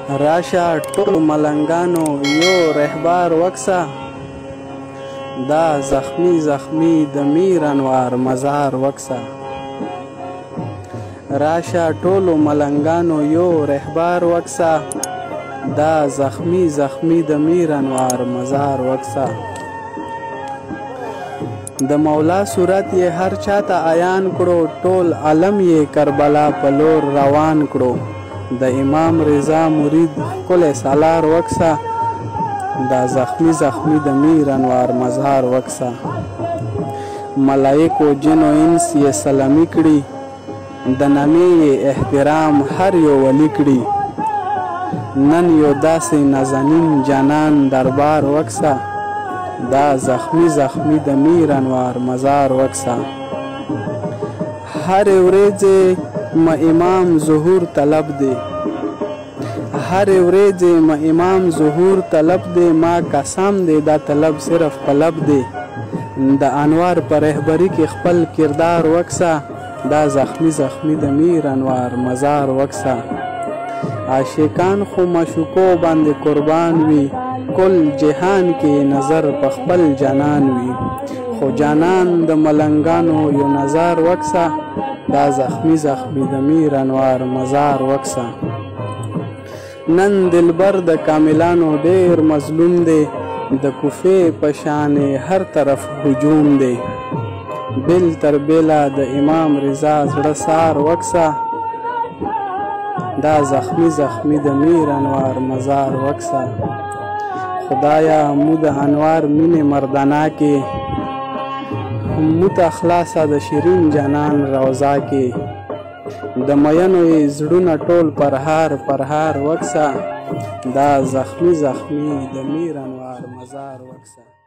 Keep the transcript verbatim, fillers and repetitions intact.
راشه ټولو ملنګانو یو رهبار وکسه دا زخمی زخمی د میر انوار مزار وکسه راشه ټولو ملنګانو یو رهبار وکسه دا زخمی زخمی د میر انوار مزار وکسه د مولا صورت یې هر چاته عیان کړو ټول عالم یې کربلا په لور روان کړو د امام رضا مرید ښکلی سالار وکسه دا زخمی زخمی د میر انوار مزار وکسه ملائکو جن و انس یې سلامي کړي د نامې یې احترام هر یو ولی کړي نن یو داسې نازنین جانان دربار وکسه دا زخمی زخمی د میر انوار مزار وکسه هر ورځې ما امام ظهور طلب دی هر ورځې ما امام ظهور طلب دی ما قسم دی دا طلب صرف په لب دی د انوار په رهبري کې خپل کردار وکسه دا زخمی زخمی د میر انوار مزار وکسه عاشقان خو مشوکو باندې قربان وي کل جهان کې نظر په خپل جانان وي خو جانان د ملنګانو یو نظر وکسه دا زخمی زخمی د میر انوار مزار وکسه نن دلبر د کاملانو ډیر مظلوم دی د کوفې په شان هر طرف هجوم دی بل تر بله د امام رضا زړه سار وکسه دا زخمی زخمی د میر انوار مزار وکسه خدایا مو د انوار مینې مردانه کې مو ته خلاصه د شیرین جانان روضه کې د مینو یې زړونه ټول پرهار پرهار وکسه دا زخمی زخمی د میر انوار مزار وکسه